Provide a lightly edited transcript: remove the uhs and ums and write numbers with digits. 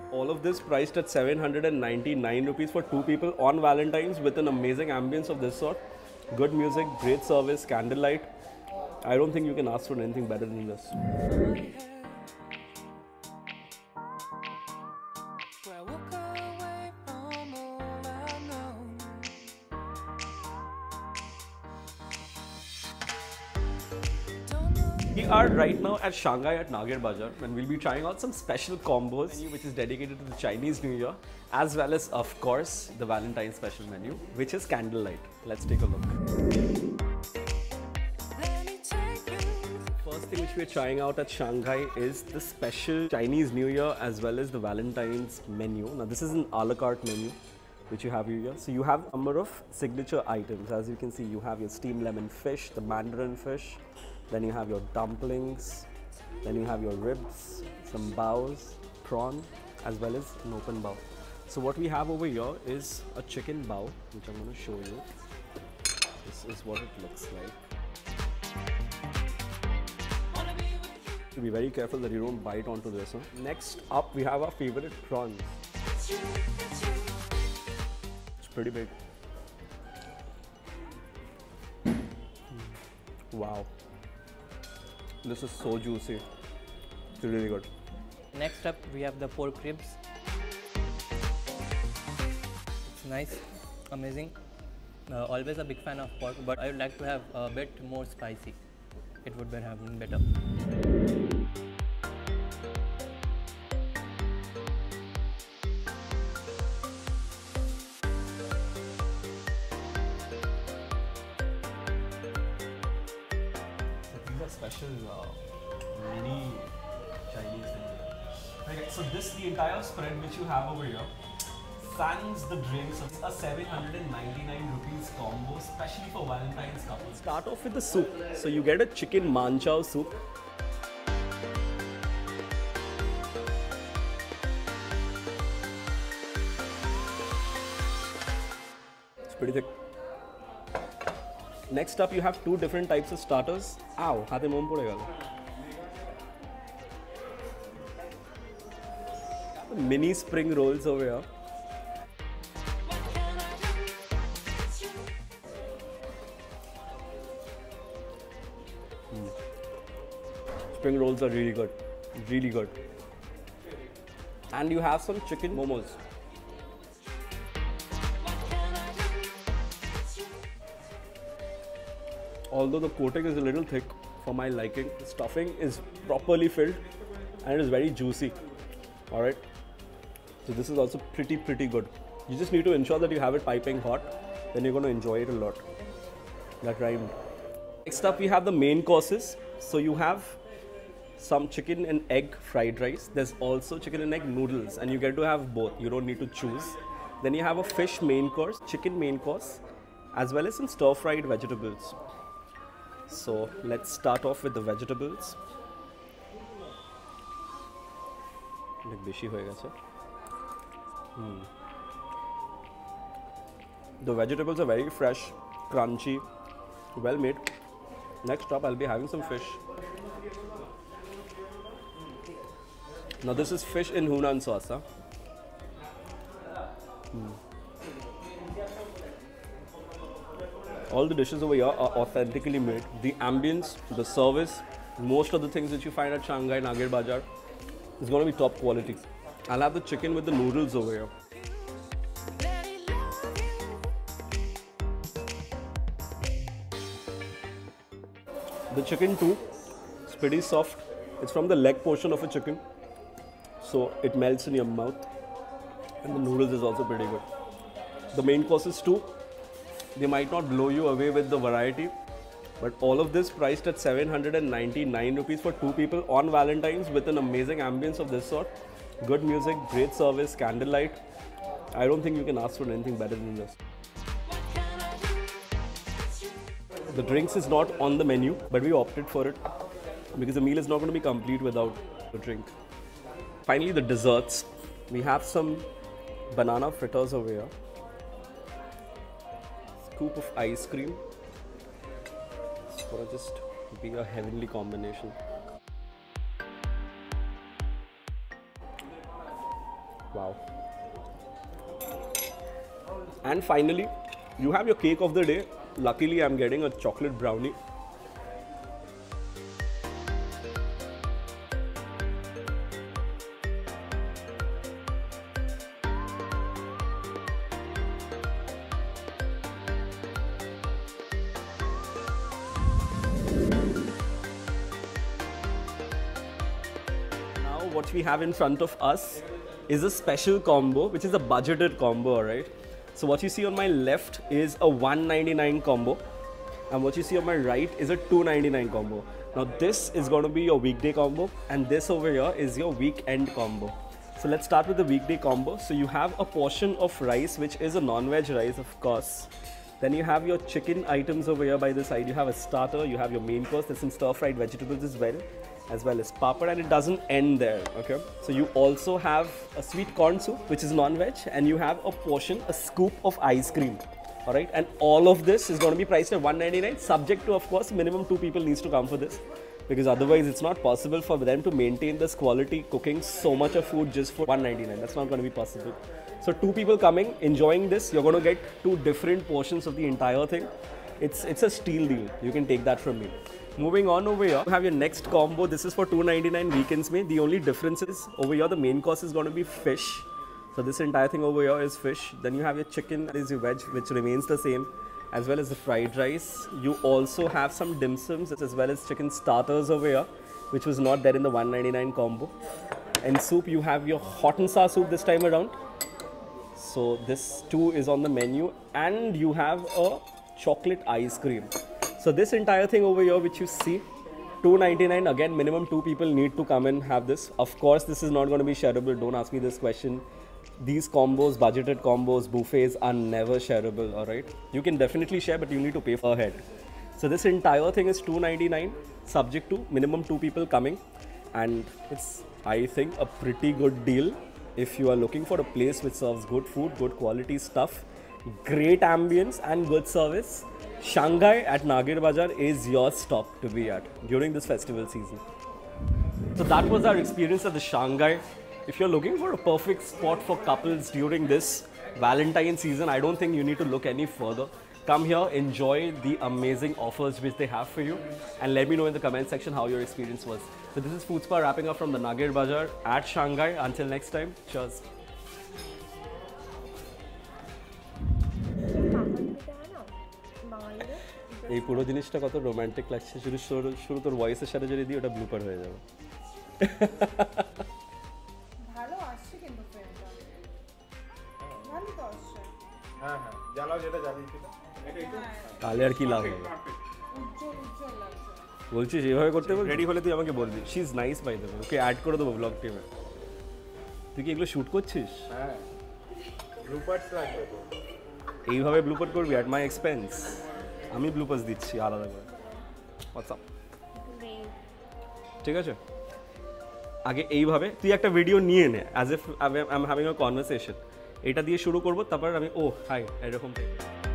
All of this priced at 799 rupees for 2 people on Valentine's with an amazing ambience of this sort. Good music, great service, candlelight. I don't think you can ask for anything better than this. We are right now at Shanghai at Nagir Bazaar and we'll be trying out some special combos which is dedicated to the Chinese New Year as well as of course the Valentine's special menu which is candlelight. Let's take a look. First thing which we're trying out at Shanghai is the special Chinese New Year as well as the Valentine's menu. Now this is an a la carte menu which you have here. So you have a number of signature items. As you can see, you have your steamed lemon fish, the mandarin fish, then you have your dumplings, then you have your ribs, some baos, prawn, as well as an open bao. So what we have over here is a chicken bao, which I'm going to show you. This is what it looks like. Be very careful that you don't bite onto this. Next up, we have our favorite prawns. It's pretty big. Wow. This is so juicy. It's really good. Next up, we have the pork ribs. It's nice, amazing. Always a big fan of pork, but I would like to have a bit more spicy. It would be having better. Special mini Chinese thing. Okay, so the entire spread which you have over here fans the drinks. It's a 799 rupees combo, especially for Valentine's couples. Start off with the soup. So you get a chicken manchow soup. It's pretty thick. Next up, you have two different types of starters. Ow, hate mom podega. Mini spring rolls over here. Spring rolls are really good. Really good. And you have some chicken momos. Although the coating is a little thick for my liking, the stuffing is properly filled and it is very juicy. Alright, so this is also pretty good. You just need to ensure that you have it piping hot, then you're going to enjoy it a lot. That rhymed. Next up we have the main courses. So you have some chicken and egg fried rice. There's also chicken and egg noodles and you get to have both. You don't need to choose. Then you have a fish main course, chicken main course, as well as some stir fried vegetables. So let's start off with the vegetables. The vegetables are very fresh, crunchy, well made. Next up, I'll be having some fish. Now this is fish in Hunan sauce. Huh? All the dishes over here are authentically made. The ambience, the service, most of the things that you find at Shanghai Nagir Bazaar is going to be top quality. I'll have the chicken with the noodles over here. The chicken too, it's pretty soft. It's from the leg portion of a chicken, so it melts in your mouth. And the noodles is also pretty good. The main courses too. They might not blow you away with the variety, but all of this priced at 799 rupees for 2 people on Valentine's with an amazing ambience of this sort. Good music, great service, candlelight. I don't think you can ask for anything better than this. The drinks is not on the menu, but we opted for it because the meal is not going to be complete without a drink. Finally, the desserts. We have some banana fritters over here. Scoop of ice cream. It's gonna just be a heavenly combination. Wow. And finally, you have your cake of the day. Luckily, I'm getting a chocolate brownie. Now, what we have in front of us is a special combo, which is a budgeted combo, alright? So what you see on my left is a $199 combo, and what you see on my right is a $299 combo. Now this is going to be your weekday combo, and this over here is your weekend combo. So let's start with the weekday combo. So you have a portion of rice, which is a non-veg rice, of course. Then you have your chicken items over here by the side. You have a starter, you have your main course, there's some stir-fried vegetables as well as papad, and it doesn't end there, okay? So you also have a sweet corn soup, which is non-veg, and you have a portion, a scoop of ice cream, all right? And all of this is going to be priced at $199, subject to, of course, minimum 2 people needs to come for this, because otherwise it's not possible for them to maintain this quality cooking so much of food just for $199. That's not going to be possible. So 2 people coming, enjoying this, you're going to get 2 different portions of the entire thing. It's a steal deal. You can take that from me. Moving on over here, you have your next combo. This is for $299 weekends mein. The only difference is over here the main course is going to be fish. So this entire thing over here is fish. Then you have your chicken, that is your veg, which remains the same, as well as the fried rice. You also have some dim sums as well as chicken starters over here, which was not there in the $199 combo. And soup, you have your hot and sour soup this time around. So this too is on the menu, and you have a chocolate ice cream. So this entire thing over here, which you see, $299. Again, minimum 2 people need to come and have this. Of course, this is not going to be shareable. Don't ask me this question. These combos, budgeted combos, buffets are never shareable, all right? You can definitely share, but you need to pay per head. So this entire thing is $299, subject to minimum 2 people coming. And it's, I think, a pretty good deal if you are looking for a place which serves good food, good quality stuff, great ambience and good service. Shanghai at Nagir Bazaar is your stop to be at during this festival season. So that was our experience at the Shanghai. If you're looking for a perfect spot for couples during this Valentine season, I don't think you need to look any further. Come here, enjoy the amazing offers which they have for you, and let me know in the comment section how your experience was. So this is Foodspa wrapping up from the Nagir Bazaar at Shanghai. Until next time, cheers. এই পুরো জিনিসটা কত romantic লাগছে, শুরু তোর ভয়েসের সাথে যদি দিই ওটা ব্লুপার হয়ে যাবে। ভালো আসছে কিন্তু ফ্রেমটা ভালো তো আসছে। হ্যাঁ হ্যাঁ জ্বালাও যেটা জ্বালিয়েছিল এটা একটু তাহলে আর কি লাভ হবে? উজ্জ্বল উজ্জ্বল লাগছে। বলছিস এইভাবে করতে হবে? রেডি হলে তুই আমাকে বলবি। She is nice by the way, okay add করে দেবো ব্লগ টিমে। তুই কি এগুলো শ্যুট করছিস? হ্যাঁ ব্লুপারস লাগবে তো। এইভাবে ব্লুপার করবি অ্যাট মাই এক্সপেন্স? আমি ব্লুপার্স দিচ্ছি আলাদা করে। হোয়াটসঅ্যাপ, ঠিক আছে? আগে এইভাবে তুই একটা ভিডিও নিয়ে নে, as if I am having a conversation. এটা দিয়ে শুরু করবো, তারপর আমি ও হাই এরকম